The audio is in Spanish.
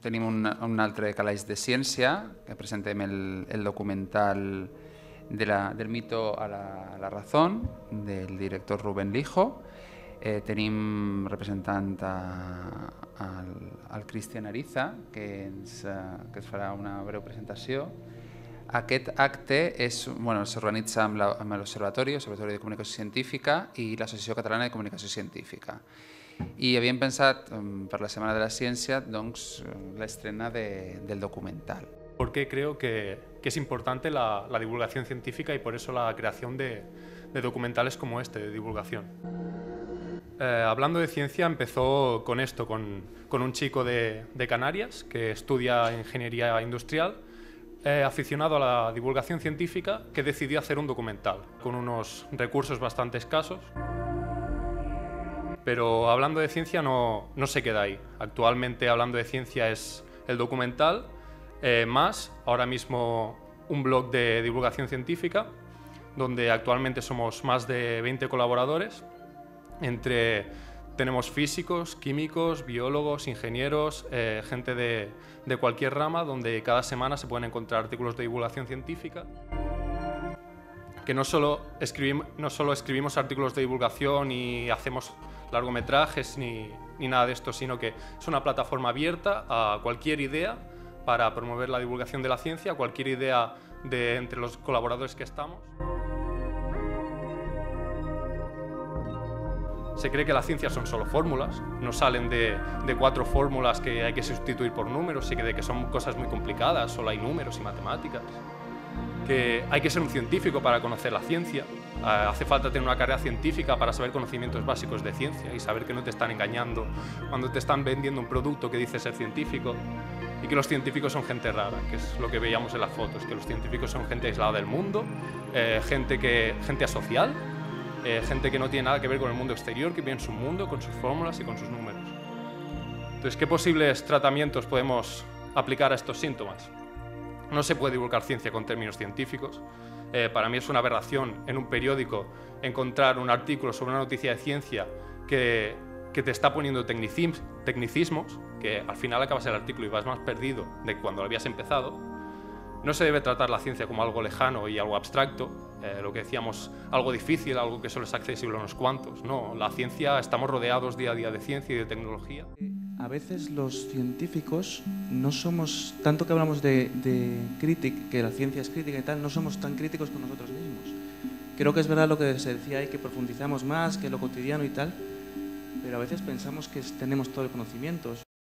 tenim un altre calaix de ciència, que presentem el documental del mito a la razón, del director Rubén Lijo. Tenim representant al Cristian Ariza, que ens farà una breu presentació. Aquest acte s'organitza amb l'Observatori de Comunicació Científica i l'Associació Catalana de Comunicació Científica. I havíem pensat, per la Setmana de la Ciència, l'estrena del documental. Porque creo que es importante la divulgación científica y por eso la creación de documentales como este, de divulgación. Hablando de ciencia, empezó con esto, con un chico de Canarias que estudia ingeniería industrial, aficionado a la divulgación científica, que decidió hacer un documental con unos recursos bastante escasos. Pero hablando de ciencia no se queda ahí. Actualmente hablando de ciencia es el documental, más ahora mismo un blog de divulgación científica, donde actualmente somos más de 20 colaboradores. Tenemos físicos, químicos, biólogos, ingenieros, gente de cualquier rama, donde cada semana se pueden encontrar artículos de divulgación científica. Que no solo escribimos artículos de divulgación y hacemos largometrajes ni nada de esto, sino que es una plataforma abierta a cualquier idea para promover la divulgación de la ciencia, cualquier idea entre los colaboradores que estamos. Se cree que la ciencia son solo fórmulas, no salen de 4 fórmulas que hay que sustituir por números, se cree que son cosas muy complicadas, solo hay números y matemáticas. Que hay que ser un científico para conocer la ciencia, hace falta tener una carrera científica para saber conocimientos básicos de ciencia y saber que no te están engañando cuando te están vendiendo un producto que dice ser científico, y que los científicos son gente rara, que es lo que veíamos en las fotos, que los científicos son gente aislada del mundo, gente asocial, gente que no tiene nada que ver con el mundo exterior, que vive en su mundo, con sus fórmulas y con sus números. Entonces, ¿qué posibles tratamientos podemos aplicar a estos síntomas? No se puede divulgar ciencia con términos científicos. Para mí es una aberración en un periódico encontrar un artículo sobre una noticia de ciencia que te está poniendo tecnicismos, que al final acabas el artículo y vas más perdido de cuando lo habías empezado. No se debe tratar la ciencia como algo lejano y algo abstracto, lo que decíamos, algo difícil, algo que solo es accesible a unos cuantos. No, la ciencia, estamos rodeados día a día de ciencia y de tecnología. A veces los científicos no somos, tanto que hablamos de que la ciencia es crítica y tal, no somos tan críticos con nosotros mismos. Creo que es verdad lo que se decía ahí, que profundizamos más que lo cotidiano y tal, pero a veces pensamos que tenemos todo el conocimiento.